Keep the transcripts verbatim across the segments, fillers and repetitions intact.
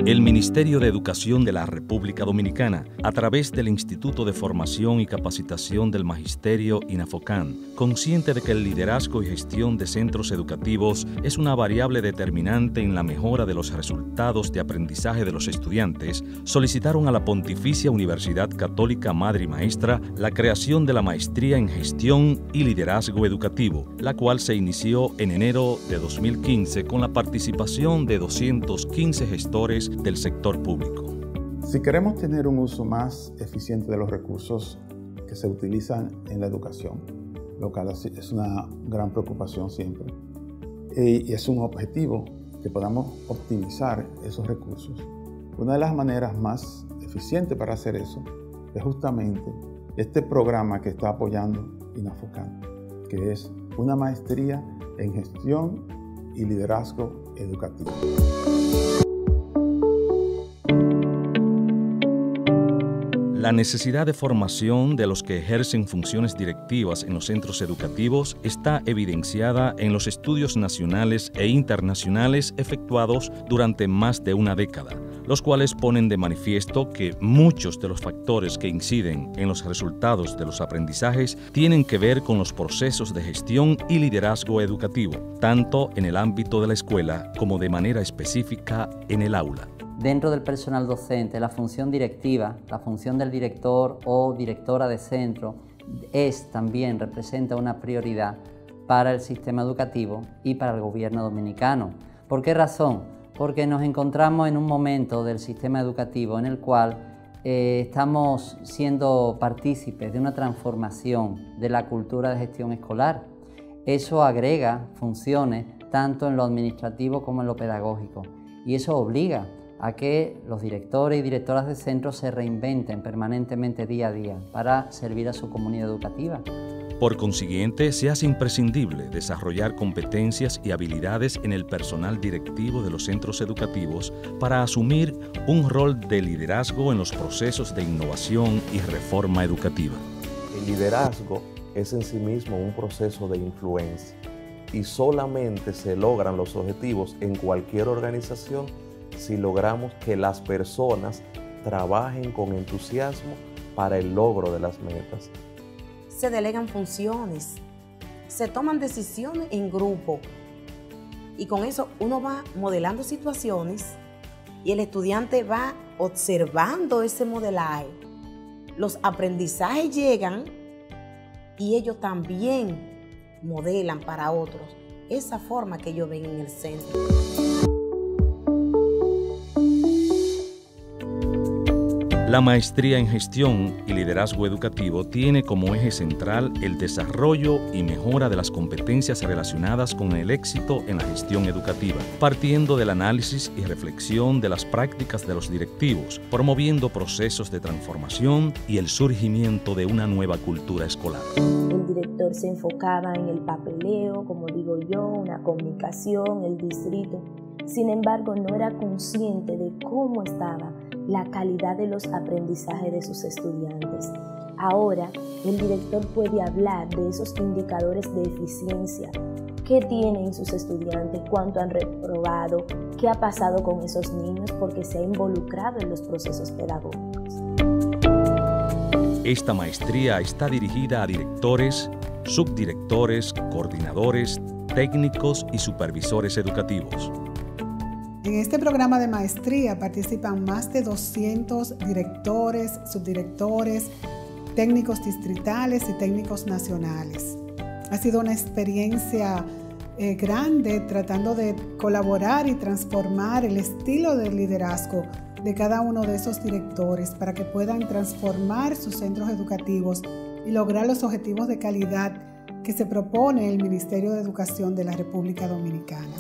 El Ministerio de Educación de la República Dominicana, a través del Instituto de Formación y Capacitación del Magisterio INAFOCAN, consciente de que el liderazgo y gestión de centros educativos es una variable determinante en la mejora de los resultados de aprendizaje de los estudiantes, solicitaron a la Pontificia Universidad Católica Madre y Maestra la creación de la Maestría en Gestión y Liderazgo Educativo, la cual se inició en enero de dos mil quince con la participación de doscientos quince gestores del sector público. Si queremos tener un uso más eficiente de los recursos que se utilizan en la educación, lo cual es una gran preocupación siempre, y es un objetivo que podamos optimizar esos recursos. Una de las maneras más eficientes para hacer eso es justamente este programa que está apoyando INAFOCAN, que es una maestría en gestión y liderazgo educativo. La necesidad de formación de los que ejercen funciones directivas en los centros educativos está evidenciada en los estudios nacionales e internacionales efectuados durante más de una década, los cuales ponen de manifiesto que muchos de los factores que inciden en los resultados de los aprendizajes tienen que ver con los procesos de gestión y liderazgo educativo, tanto en el ámbito de la escuela como de manera específica en el aula. Dentro del personal docente, la función directiva, la función del director o directora de centro es también, representa una prioridad para el sistema educativo y para el gobierno dominicano. ¿Por qué razón? Porque nos encontramos en un momento del sistema educativo en el cual eh, estamos siendo partícipes de una transformación de la cultura de gestión escolar. Eso agrega funciones tanto en lo administrativo como en lo pedagógico y eso obliga a que los directores y directoras de centros se reinventen permanentemente día a día para servir a su comunidad educativa. Por consiguiente, se hace imprescindible desarrollar competencias y habilidades en el personal directivo de los centros educativos para asumir un rol de liderazgo en los procesos de innovación y reforma educativa. El liderazgo es en sí mismo un proceso de influencia y solamente se logran los objetivos en cualquier organización si logramos que las personas trabajen con entusiasmo para el logro de las metas. Se delegan funciones, se toman decisiones en grupo y con eso uno va modelando situaciones y el estudiante va observando ese modelaje. Los aprendizajes llegan y ellos también modelan para otros esa forma que ellos ven en el centro. La maestría en gestión y liderazgo educativo tiene como eje central el desarrollo y mejora de las competencias relacionadas con el éxito en la gestión educativa, partiendo del análisis y reflexión de las prácticas de los directivos, promoviendo procesos de transformación y el surgimiento de una nueva cultura escolar. El director se enfocaba en el papeleo, como digo yo, una comunicación, el distrito. Sin embargo, no era consciente de cómo estaba la calidad de los aprendizajes de sus estudiantes. Ahora, el director puede hablar de esos indicadores de eficiencia. ¿Qué tienen sus estudiantes? ¿Cuánto han reprobado? ¿Qué ha pasado con esos niños? Porque se ha involucrado en los procesos pedagógicos. Esta maestría está dirigida a directores, subdirectores, coordinadores, técnicos y supervisores educativos. En este programa de maestría participan más de doscientos directores, subdirectores, técnicos distritales y técnicos nacionales. Ha sido una experiencia eh, grande tratando de colaborar y transformar el estilo de liderazgo de cada uno de esos directores para que puedan transformar sus centros educativos y lograr los objetivos de calidad que se propone el Ministerio de Educación de la República Dominicana.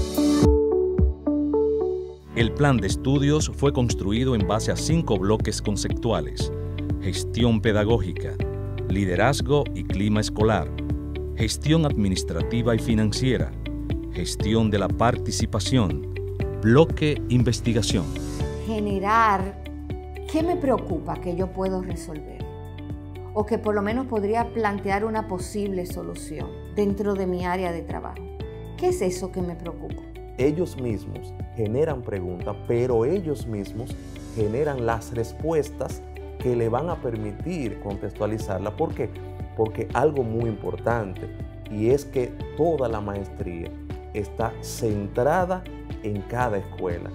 El plan de estudios fue construido en base a cinco bloques conceptuales: gestión pedagógica, liderazgo y clima escolar, gestión administrativa y financiera, gestión de la participación, bloque investigación. Generar qué me preocupa que yo puedo resolver o que por lo menos podría plantear una posible solución dentro de mi área de trabajo. ¿Qué es eso que me preocupa? ellos mismos generan preguntas, pero ellos mismos generan las respuestas que le van a permitir contextualizarla. ¿Por qué? Porque algo muy importante, y es que toda la maestría está centrada en cada escuela.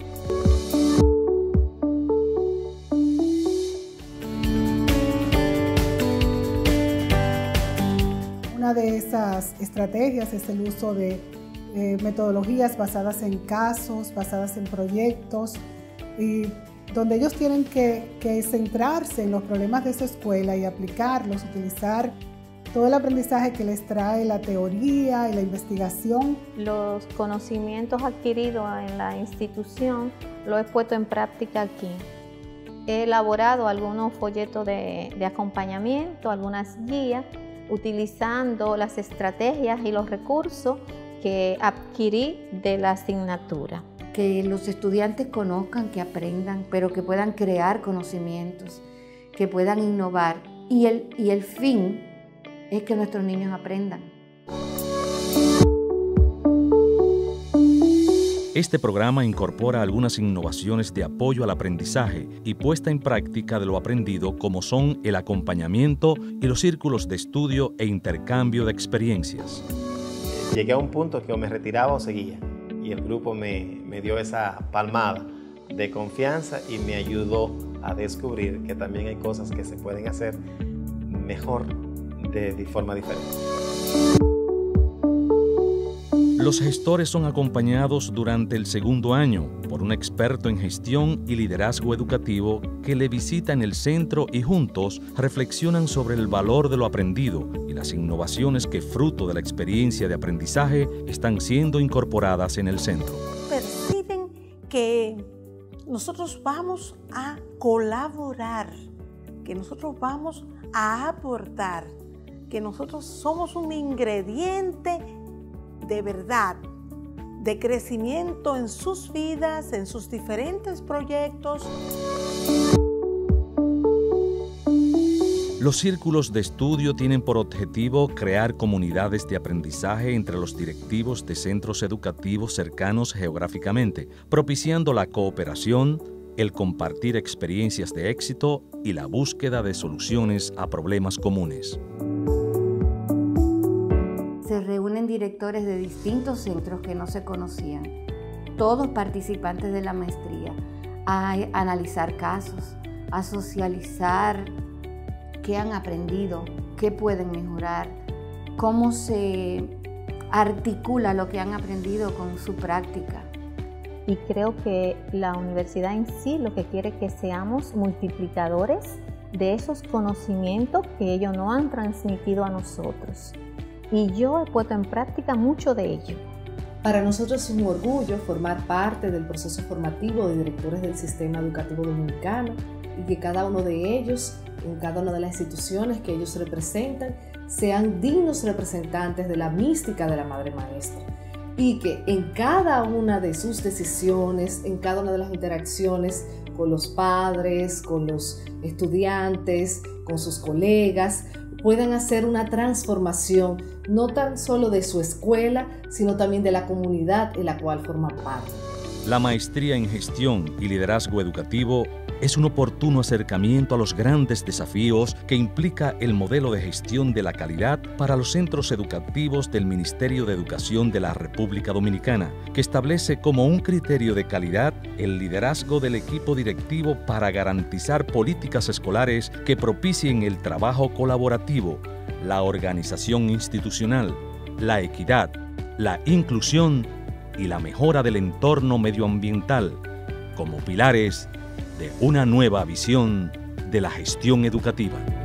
Una de esas estrategias es el uso de eh, metodologías basadas en casos, basadas en proyectos, y donde ellos tienen que, que centrarse en los problemas de su escuela y aplicarlos, utilizar todo el aprendizaje que les trae la teoría y la investigación. Los conocimientos adquiridos en la institución los he puesto en práctica aquí. He elaborado algunos folletos de, de acompañamiento, algunas guías, utilizando las estrategias y los recursos que adquirí de la asignatura. Que los estudiantes conozcan, que aprendan, pero que puedan crear conocimientos, que puedan innovar. Y el, y el fin es que nuestros niños aprendan. Este programa incorpora algunas innovaciones de apoyo al aprendizaje y puesta en práctica de lo aprendido, como son el acompañamiento y los círculos de estudio e intercambio de experiencias. Llegué a un punto que o me retiraba o seguía, y el grupo me, me dio esa palmada de confianza y me ayudó a descubrir que también hay cosas que se pueden hacer mejor de, de forma diferente. Los gestores son acompañados durante el segundo año por un experto en gestión y liderazgo educativo que le visita en el centro y juntos reflexionan sobre el valor de lo aprendido y las innovaciones que, fruto de la experiencia de aprendizaje, están siendo incorporadas en el centro. Perciben que nosotros vamos a colaborar, que nosotros vamos a aportar, que nosotros somos un ingrediente de verdad, de crecimiento en sus vidas, en sus diferentes proyectos. Los círculos de estudio tienen por objetivo crear comunidades de aprendizaje entre los directivos de centros educativos cercanos geográficamente, propiciando la cooperación, el compartir experiencias de éxito y la búsqueda de soluciones a problemas comunes. Se reúnen directores de distintos centros que no se conocían, todos participantes de la maestría, a analizar casos, a socializar qué han aprendido, qué pueden mejorar, cómo se articula lo que han aprendido con su práctica. Y creo que la universidad en sí lo que quiere es que seamos multiplicadores de esos conocimientos que ellos nos han transmitido a nosotros. Y yo he puesto en práctica mucho de ello. Para nosotros es un orgullo formar parte del proceso formativo de directores del sistema educativo dominicano y que cada uno de ellos, en cada una de las instituciones que ellos representan, sean dignos representantes de la mística de la Madre Maestra y que en cada una de sus decisiones, en cada una de las interacciones con los padres, con los estudiantes, con sus colegas, puedan hacer una transformación no tan solo de su escuela, sino también de la comunidad en la cual forman parte. La maestría en gestión y liderazgo educativo es un oportuno acercamiento a los grandes desafíos que implica el modelo de gestión de la calidad para los centros educativos del Ministerio de Educación de la República Dominicana, que establece como un criterio de calidad el liderazgo del equipo directivo para garantizar políticas escolares que propicien el trabajo colaborativo, la organización institucional, la equidad, la inclusión y la mejora del entorno medioambiental como pilares de una nueva visión de la gestión educativa.